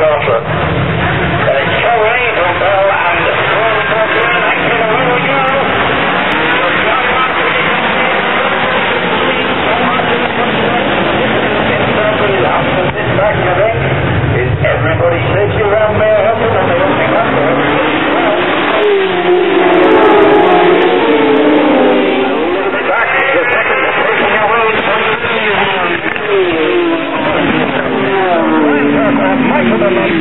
Everybody shakes you around there, helping them, they don't think that's there. Back to the second, taking away Michael the Lake.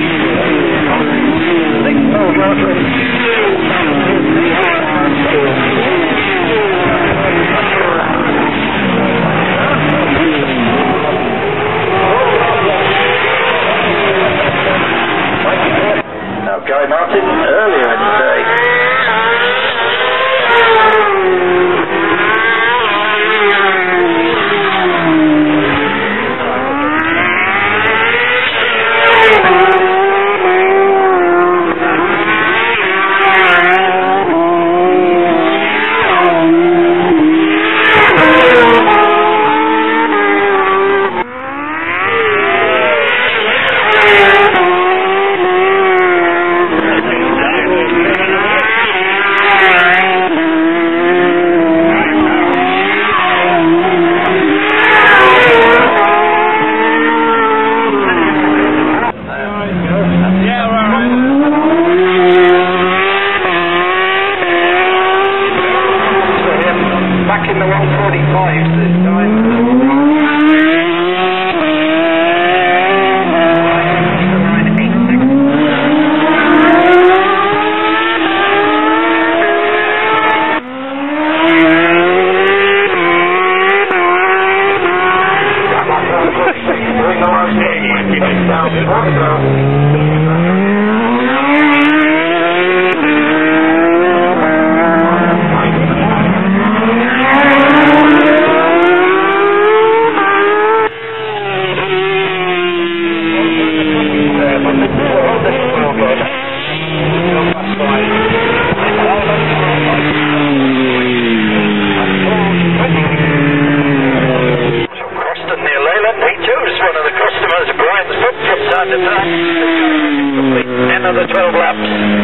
Guy Martin earlier in the day. Back in the 145 this time. One of the customers, Brian's foot from side to side. End of the 12 laps.